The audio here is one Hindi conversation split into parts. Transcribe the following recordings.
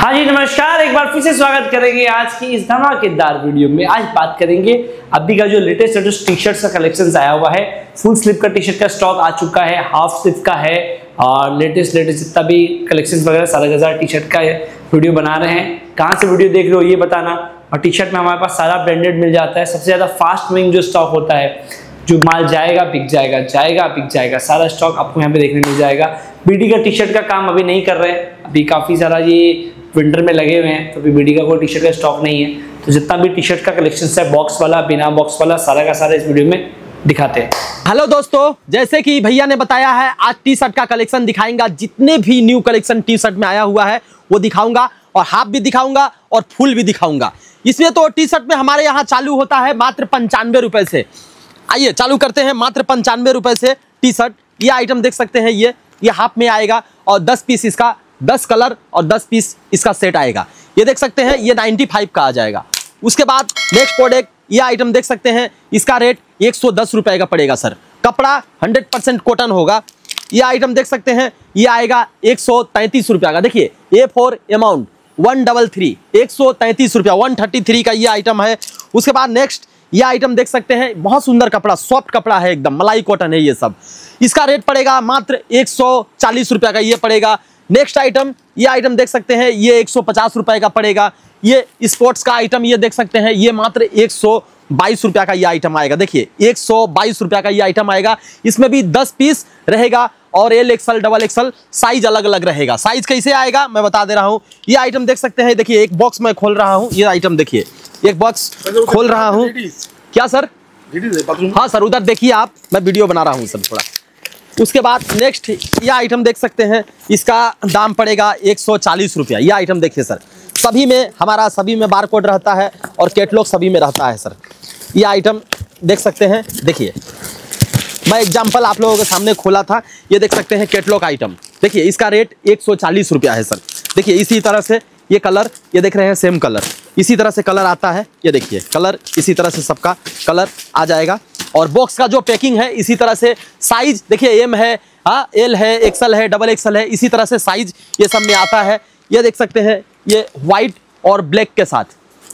हाँ जी नमस्कार, एक बार फिर से स्वागत करेंगे आज की इस धमाकेदार वीडियो में। आज बात करेंगे अभी का जो लेटेस्ट टी शर्ट का कलेक्शन आया हुआ है। फुल स्लीव का टी शर्ट का स्टॉक आ चुका है, हाफ स्लीव का है और लेटेस्ट जितना भी कलेक्शन वगैरह सारा टी शर्ट का वीडियो बना रहे हैं। कहाँ से वीडियो देख रहे हो ये बताना। और टी शर्ट में हमारे पास सारा ब्रांडेड मिल जाता है। सबसे ज्यादा फास्ट मूविंग जो स्टॉक होता है, जो माल जाएगा बिक जाएगा, जाएगा बिक जाएगा, सारा स्टॉक आपको यहाँ पे देखने मिल जाएगा। बीडी का टी शर्ट का काम अभी नहीं कर रहे हैं, अभी काफी सारा ये विंटर में लगे हुए हैं, तो अभी बीडी का कोई टी शर्ट का स्टॉक नहीं है। तो जितना भी टी शर्ट का कलेक्शन है, बॉक्स वाला बिना बॉक्स वाला, सारा का सारा इस वीडियो में दिखाते हैं। हेलो दोस्तों, जैसे कि भैया ने बताया है आज टी शर्ट का कलेक्शन दिखाएंगा। जितने भी न्यू कलेक्शन टी शर्ट में आया हुआ है वो दिखाऊंगा और हाफ भी दिखाऊंगा और फुल भी दिखाऊंगा। इसमें तो टी शर्ट में हमारे यहाँ चालू होता है मात्र 95 रुपए से। आइए चालू करते हैं मात्र 95 रुपए से टी शर्ट। ये आइटम देख सकते हैं, ये हाफ में आएगा और 10 पीस इसका, 10 कलर और 10 पीस इसका सेट आएगा। ये देख सकते हैं, ये 95 का आ जाएगा। उसके बाद नेक्स्ट प्रोडक्ट, ये आइटम देख सकते हैं, इसका रेट 110 रुपए का पड़ेगा सर। कपड़ा 100% कॉटन होगा। ये आइटम देख सकते हैं, ये आएगा 133 रुपया का। देखिए A4 अमाउंट 133, 133 रुपया, 133 का ये आइटम है। उसके बाद नेक्स्ट ये आइटम देख सकते हैं, बहुत सुंदर कपड़ा, सॉफ्ट कपड़ा है, एकदम मलाई कॉटन है ये सब। इसका रेट पड़ेगा मात्र 140 रुपया का ये पड़ेगा। नेक्स्ट आइटम, ये आइटम देख सकते हैं, ये 150 रुपए का पड़ेगा। ये स्पोर्ट्स का आइटम ये देख सकते हैं, ये मात्र 122 रुपया का ये आइटम आएगा। देखिए 122 रुपया का ये आइटम आएगा। इसमें भी 10 पीस रहेगा और L XL double XL size अलग अलग रहेगा। साइज कैसे आएगा मैं बता दे रहा हूँ। ये आइटम देख सकते हैं, देखिए एक बॉक्स मैं खोल रहा हूँ। ये आइटम देखिए, एक बॉक्स खोल रहा हूँ। क्या सर? हाँ सर, उधर देखिए आप, मैं वीडियो बना रहा हूँ सर थोड़ा। उसके बाद नेक्स्ट ये आइटम देख सकते हैं, इसका दाम पड़ेगा 140 रुपया। ये आइटम देखिए सर, सभी में हमारा सभी में बारकोड रहता है और कैटलॉग सभी में रहता है सर। ये आइटम देख सकते हैं, देखिए मैं एग्जांपल आप लोगों के सामने खोला था। ये देख सकते हैं कैटलॉग आइटम, देखिए इसका रेट 140 रुपया है सर। देखिए इसी तरह से ये कलर, ये देख रहे हैं सेम कलर, इसी तरह से कलर आता है। ये देखिए कलर इसी तरह से सबका कलर आ जाएगा। और बॉक्स का जो पैकिंग है इसी तरह से, साइज देखिए M है, L है, XL है, डबल XL है, इसी तरह से साइज ये सब में आता है। ये देख सकते हैं, ये व्हाइट और ब्लैक के साथ,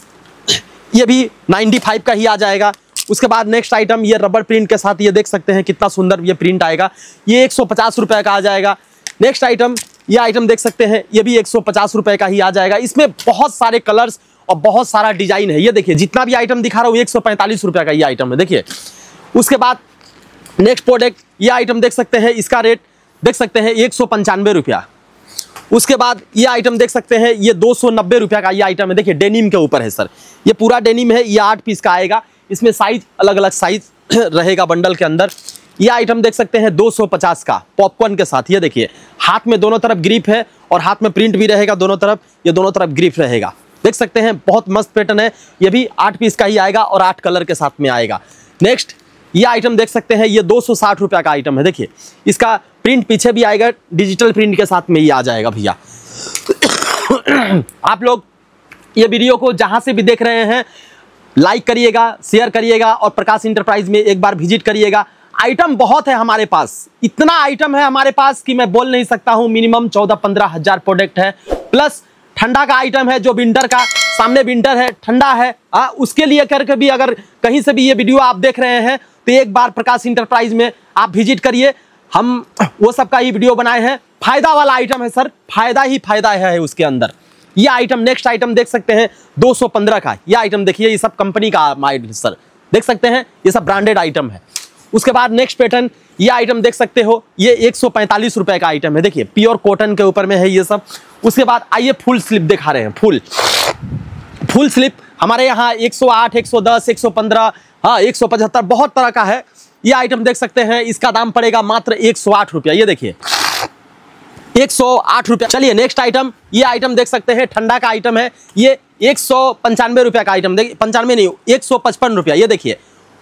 ये भी 95 का ही आ जाएगा। उसके बाद नेक्स्ट आइटम, ये रबर प्रिंट के साथ, ये देख सकते हैं कितना सुंदर ये प्रिंट आएगा। ये 150 रुपए का आ जाएगा। नेक्स्ट आइटम, ये आइटम देख सकते हैं, ये भी 150 रुपए का ही आ जाएगा। इसमें बहुत सारे कलर्स और बहुत सारा डिजाइन है। ये देखिए जितना भी आइटम दिखा रहा हूँ 145 रुपए का ये आइटम है, देखिए। उसके बाद नेक्स्ट प्रोडक्ट, ये आइटम देख सकते हैं, इसका रेट देख सकते हैं 195 रुपया। उसके बाद ये आइटम देख सकते हैं, ये 290 रुपया का ये आइटम है। देखिए डेनिम के ऊपर है सर, ये पूरा डेनिम है। ये 8 पीस का आएगा। इसमें साइज अलग अलग साइज रहेगा बंडल के अंदर। ये आइटम देख सकते हैं 250 का पॉपकॉर्न के साथ। ये देखिए हाथ में दोनों तरफ ग्रिप है और हाथ में प्रिंट भी रहेगा दोनों तरफ, ये दोनों तरफ ग्रिप रहेगा। देख सकते हैं बहुत मस्त पैटर्न है। ये भी 8 पीस का ही आएगा और 8 कलर के साथ में आएगा। नेक्स्ट ये आइटम देख सकते हैं, ये 260 रुपया का आइटम है। देखिए इसका प्रिंट पीछे भी आएगा, डिजिटल प्रिंट के साथ में ये आ जाएगा भैया। आप लोग ये वीडियो को जहां से भी देख रहे हैं लाइक करिएगा, शेयर करिएगा और प्रकाश इंटरप्राइज में एक बार विजिट करिएगा। आइटम बहुत है हमारे पास, इतना आइटम है हमारे पास कि मैं बोल नहीं सकता हूं। मिनिमम 14-15 हजार प्रोडक्ट है। प्लस ठंडा का आइटम है, जो विंटर का, सामने विंटर है, ठंडा है, उसके लिए करके भी अगर कहीं से भी ये वीडियो आप देख रहे हैं तो एक बार प्रकाश इंटरप्राइज में आप विजिट करिए। हम वो सब का ही वीडियो बनाए हैं। फायदा वाला आइटम है सर, फायदा ही फायदा है उसके अंदर। ये आइटम, नेक्स्ट आइटम देख सकते हैं 215 का ये आइटम। देखिए ये सब कंपनी का माइंड सर, देख सकते हैं ये सब ब्रांडेड आइटम है। उसके बाद नेक्स्ट पैटर्न, ये आइटम देख सकते हो, ये 145 रुपए का आइटम है। देखिए प्योर कॉटन के ऊपर में है ये सब। उसके बाद आइए फुल स्लिप दिखा रहे हैं। फुल स्लिप हमारे यहाँ 108, 110, 115, 175 बहुत तरह का है। ये आइटम देख सकते हैं, इसका दाम पड़ेगा मात्र 108 रुपया। ये देखिए 108 रुपया। चलिए नेक्स्ट आइटम, ये आइटम देख सकते हैं, ठंडा का आइटम है। ये 195 रुपया का आइटम, देखिए 95 नहीं, 155 रुपया। ये देखिए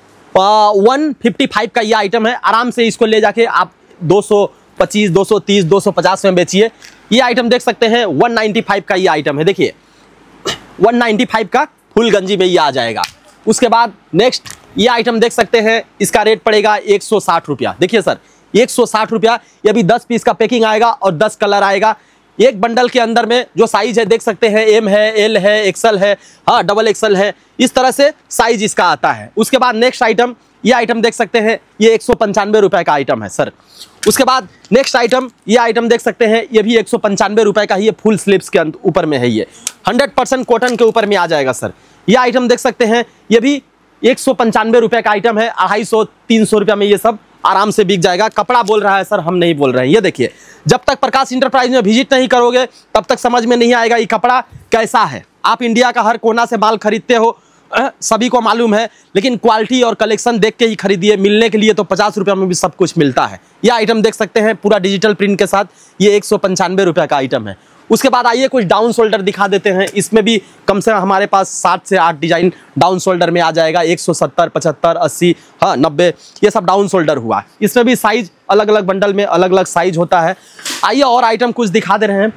155 का ये आइटम है। आराम से इसको ले जाके आप 225, 230, 250 में बेचिए। ये आइटम देख सकते हैं 195 का ये आइटम है। देखिए 195 का फुल गंजी में ये आ जाएगा। उसके बाद नेक्स्ट ये आइटम देख सकते हैं, इसका रेट पड़ेगा 160 रुपया। देखिए सर 160 रुपया। ये भी 10 पीस का पैकिंग आएगा और 10 कलर आएगा। एक बंडल के अंदर में जो साइज है देख सकते हैं, एम है, एल है, एक्सल है, हाँ डबल एक्सल है, इस तरह से साइज इसका आता है। उसके बाद नेक्स्ट आइटम, ये आइटम देख सकते हैं, ये 195 रुपए का आइटम है सर। उसके बाद नेक्स्ट आइटम, ये आइटम देख सकते हैं, ये भी 195 रुपए का ही है, फुल स्लीव्स के ऊपर में है, ये 100% कॉटन के ऊपर में आ जाएगा सर। ये आइटम देख सकते हैं, ये भी 195 रुपए का आइटम है, 250-300 रुपये में ये सब आराम से बिक जाएगा। कपड़ा बोल रहा है सर, हम नहीं बोल रहे हैं। ये देखिए, जब तक प्रकाश इंटरप्राइज में विजिट नहीं करोगे तब तक समझ में नहीं आएगा ये कपड़ा कैसा है। आप इंडिया का हर कोना से माल खरीदते हो, सभी को मालूम है, लेकिन क्वालिटी और कलेक्शन देख के ही खरीदिए। मिलने के लिए तो 50 रुपये में भी सब कुछ मिलता है। यह आइटम देख सकते हैं पूरा डिजिटल प्रिंट के साथ, ये 195 रुपये का आइटम है। उसके बाद आइए कुछ डाउन शोल्डर दिखा देते हैं। इसमें भी कम से कम हमारे पास 7 से 8 डिजाइन डाउन शोल्डर में आ जाएगा। 170, 75, 80, हाँ 90, ये सब डाउन शोल्डर हुआ। इसमें भी साइज अलग अलग बंडल में अलग अलग साइज होता है। आइए और आइटम कुछ दिखा दे रहे हैं।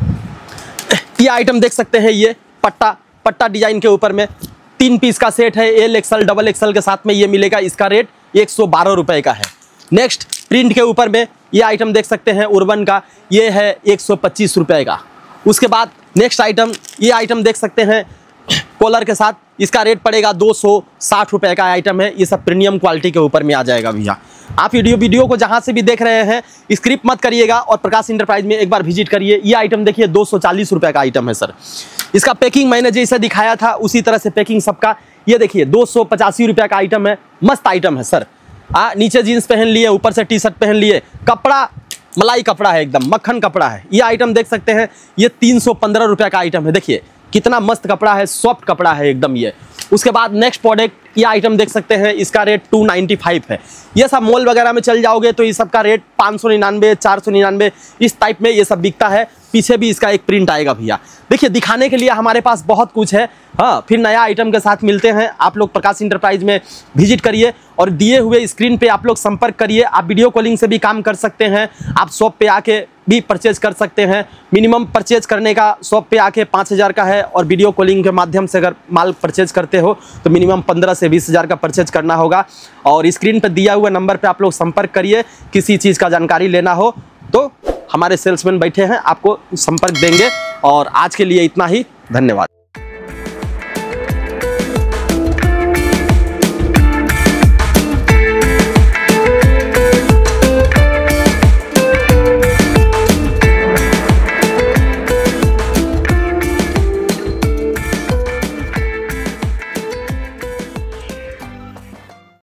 ये आइटम देख सकते हैं, ये पट्टा डिजाइन के ऊपर में 3 पीस का सेट है, एल एक्सल डबल एक्सल के साथ में ये मिलेगा। इसका रेट 112 रुपए का है। नेक्स्ट प्रिंट के ऊपर में ये आइटम देख सकते हैं, उर्बन का, ये है 125 रुपए का। उसके बाद नेक्स्ट आइटम, ये आइटम देख सकते हैं कॉलर के साथ, इसका रेट पड़ेगा 260 रुपए का आइटम है। ये सब प्रीमियम क्वालिटी के ऊपर में आ जाएगा भैया। आप वीडियो को जहां से भी देख रहे हैं स्क्रिप्ट मत करिएगा और प्रकाश इंटरप्राइज में एक बार विजिट करिए। ये आइटम देखिए 240 रुपए का आइटम है सर। इसका पैकिंग मैंने जैसे दिखाया था उसी तरह से पैकिंग सबका। ये देखिए 285 रुपए का आइटम है, मस्त आइटम है सर। नीचे जीन्स पहन लिए, ऊपर से टी शर्ट पहन लिए, कपड़ा मलाई कपड़ा है, एकदम मक्खन कपड़ा है। ये आइटम देख सकते हैं, ये 315 रुपए का आइटम है। देखिए कितना मस्त कपड़ा है, सॉफ्ट कपड़ा है एकदम ये। उसके बाद नेक्स्ट प्रोडक्ट, ये आइटम देख सकते हैं, इसका रेट 295 है। ये सब मॉल वगैरह में चल जाओगे तो ये सब का रेट 599, 499 इस टाइप में ये सब बिकता है। पीछे भी इसका एक प्रिंट आएगा भैया। देखिए दिखाने के लिए हमारे पास बहुत कुछ है। हाँ, फिर नया आइटम के साथ मिलते हैं। आप लोग प्रकाश इंटरप्राइज में विजिट करिए और दिए हुए स्क्रीन पे आप लोग संपर्क करिए। आप वीडियो कॉलिंग से भी काम कर सकते हैं, आप शॉप पे आके भी परचेज कर सकते हैं। मिनिमम परचेज करने का शॉप पे आके 5000 का है और वीडियो कॉलिंग के माध्यम से अगर माल परचेज करते हो तो मिनिमम 15 से 20 हज़ार का परचेज करना होगा। और स्क्रीन पर दिया हुआ नंबर पे आप लोग संपर्क करिए। किसी चीज़ का जानकारी लेना हो तो हमारे सेल्समैन बैठे हैं, आपको संपर्क देंगे। और आज के लिए इतना ही, धन्यवाद।